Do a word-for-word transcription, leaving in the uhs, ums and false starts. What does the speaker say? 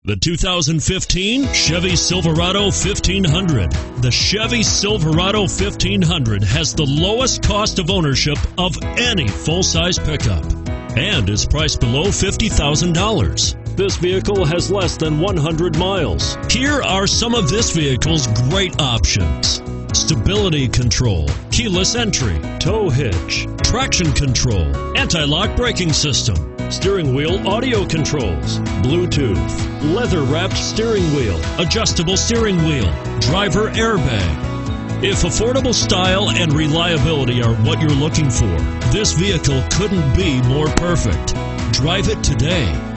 The two thousand fifteen Chevy Silverado fifteen hundred. The Chevy Silverado fifteen hundred has the lowest cost of ownership of any full-size pickup and is priced below fifty thousand dollars. This vehicle has less than one hundred miles. Here are some of this vehicle's great options: stability control, keyless entry, tow hitch, traction control, anti-lock braking system, steering wheel audio controls, Bluetooth, leather-wrapped steering wheel, adjustable steering wheel, driver airbag. If affordable style and reliability are what you're looking for, this vehicle couldn't be more perfect. Drive it today.